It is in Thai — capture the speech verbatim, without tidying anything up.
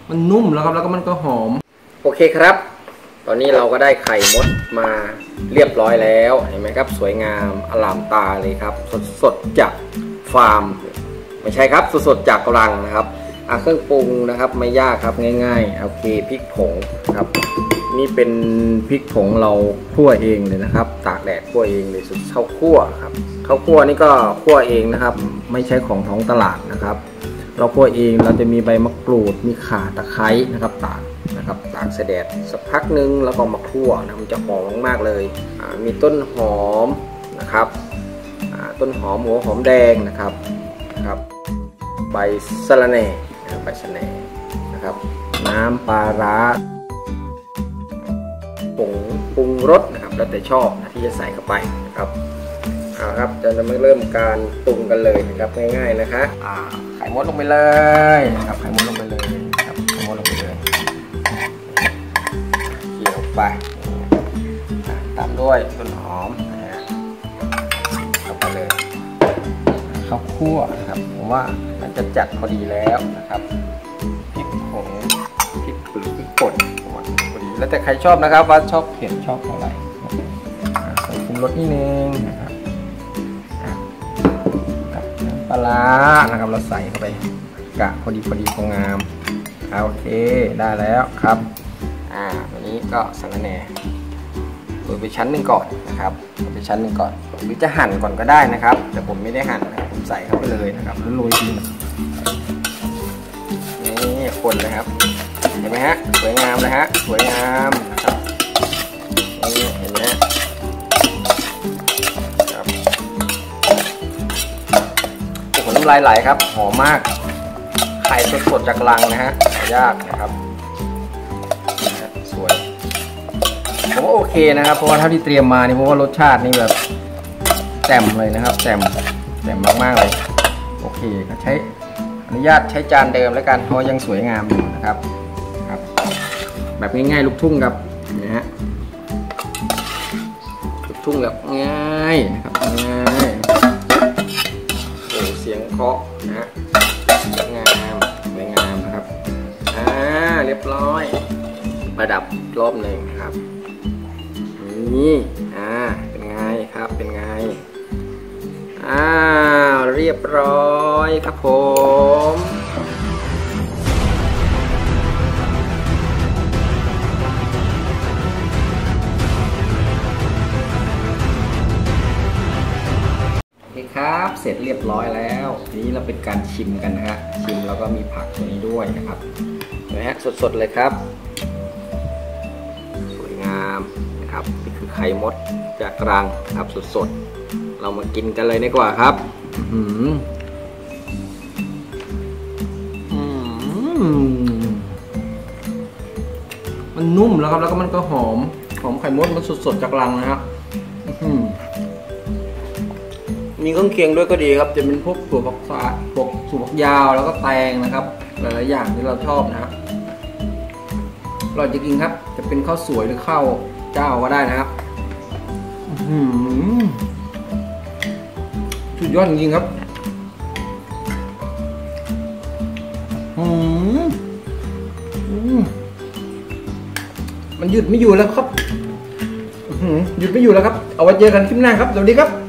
มันนุ่มแล้วครับแล้วก็มันก็หอมโอเคครับตอนนี้เราก็ได้ไข่มดมาเรียบร้อยแล้วเห็นไหมครับสวยงามอลามตาเลยครับสดๆจากฟาร์มไม่ใช่ครับสดๆจากรังนะครับเครื่องปรุงนะครับไม่ยากครับง่ายๆโอเคพริกผงครับนี่เป็นพริกผงเราคั่วเองเลยนะครับตากแดดคั่วเองเลยสุดข้าวคั่วครับข้าวคั่วนี่ก็คั่วเองนะครับไม่ใช่ของท้องตลาดนะครับเราคั่วเองเราจะมีใบมะกรูดมีข่าตะไคร้นะครับตากนะครับตากแดดสักพักนึงแล้วก็มาคั่วนะมันจะหอมมากเลยมีต้นหอมนะครับต้นหอมหัวหอมแดงนะครับนะครับใบสะระแหน่ใบสะระแหน่นะครับน้ำปลาร้าผงปรุงรสนะครับแล้วแต่ชอบนะที่จะใส่เข้าไปนะครับเอาครับจะมาเริ่มการปรุงกันเลยนะครับง่ายๆนะคะอ่าไข่มดลงไปเลยนะครับไข่มดลงไปเลยนะครับไข่มดลงไปเลยเคี่ยวไปตามด้วยต้นหอมนะฮะเข้าไปเลยข้าวคั่วนะครับผมว่ามันจะจัดพอดีแล้วนะครับพริกผงพริกหรือพริกป่นพอดีแล้วแต่ใครชอบนะครับว่าชอบเผ็ดชอบเท่าไหร่ใส่ปรุงรสนิดนึงนะครับกับน้ำปลานะครับเราใส่เข้าไปกะพอดีพอดีพองามโอเคได้แล้วครับอ่าวันนี้ก็สะระแหน่โรยไปชั้นหนึ่งก่อนนะครับไปชั้นหนึ่งก่อนหรือจะหั่นก่อนก็ได้นะครับแต่ผมไม่ได้หั่นนะครับผมใส่เข้าไปเลยนะครับแล้วโรยทีนี่คนนะครับเห็นไหมฮะสวยงามเลยฮะสวยงามนะครับนี่เห็นไหมครับโอ้โหน้ำลายไหลครับหอมมากไข่สดๆจากรังนะฮะยากนะครับสวยผมว่าโอเคนะครับเพราะว่าเท่าที่เตรียมมานี่เพราะว่ารสชาตินี่แบบแจ่มเลยนะครับแจ่มแจ่มมากๆเลยโอเคก็ใช้อนุญาตใช้จานเดิมแล้วกันเพราะยังสวยงามอยู่นะครับครับแบบง่ายๆลูกทุ่งครับนะฮะลูกทุ่งแบบง่ายนะครับง่ายโอ้เสียงเคาะนะฮะสวยงามสวยงามนะครับอ่าเรียบร้อยประดับรอบหนึ่งครับนี่อ่าเป็นไงครับเป็นไงอ่าเรียบร้อยครับผมโอเคครับเสร็จเรียบร้อยแล้วทีนี้เราเป็นการชิมกันนะฮะชิมแล้วก็มีผักตัวนี้ด้วยนะครับเห็นไหมฮะสดๆเลยครับสวยงามนะครับนี่คือไข่มดจากรังครับสดๆเรามากินกันเลยดีกว่าครับอืมอืมมันนุ่มแล้วครับแล้วก็มันก็หอมหอมไข่มดมันสดๆจากรังนะครับมีเครื่องเคียงด้วยก็ดีครับจะเป็นพวกถั่วฝักยาวพวกถั่วฝักยาวแล้วก็แตงนะครับหลายๆอย่างที่เราชอบนะครับอร่อยจริงๆครับจะเป็นข้าวสวยหรือข้าวเจ้าก็ได้นะครับสุดยอดจริงๆครับมันหยุดไม่อยู่แล้วครับหยุดไม่อยู่แล้วครับเอาไว้เจอกันคลิปหน้าครับสวัสดีครับ